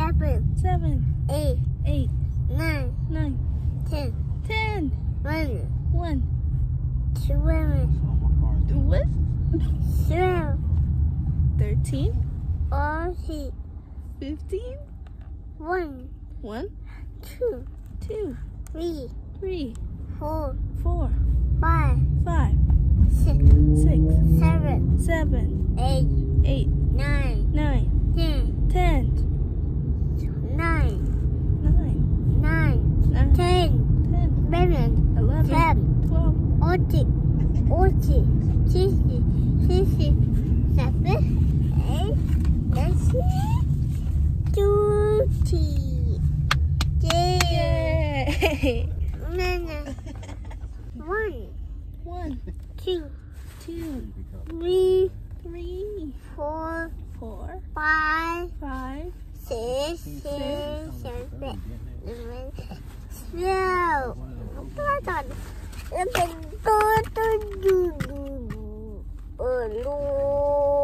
7, 8, 9, 10, 1, 1, 12, what? 12, 13, 14, 15, 1, 1, 2, 2, 3, 3, 4, 4, 5, 5, 6, 6, 7, 7, 8, 8, 9, 9, 10, 10, 9, 9, 9, 10, 10, 11, 11, 12, 14, 15, 16, 17, 18, 19, 20. Yay! 1, 2, 2, 3, 3, 4, 4, 5, 5, 6, 7, 11, 12. Con nóเป็นตัวดูลู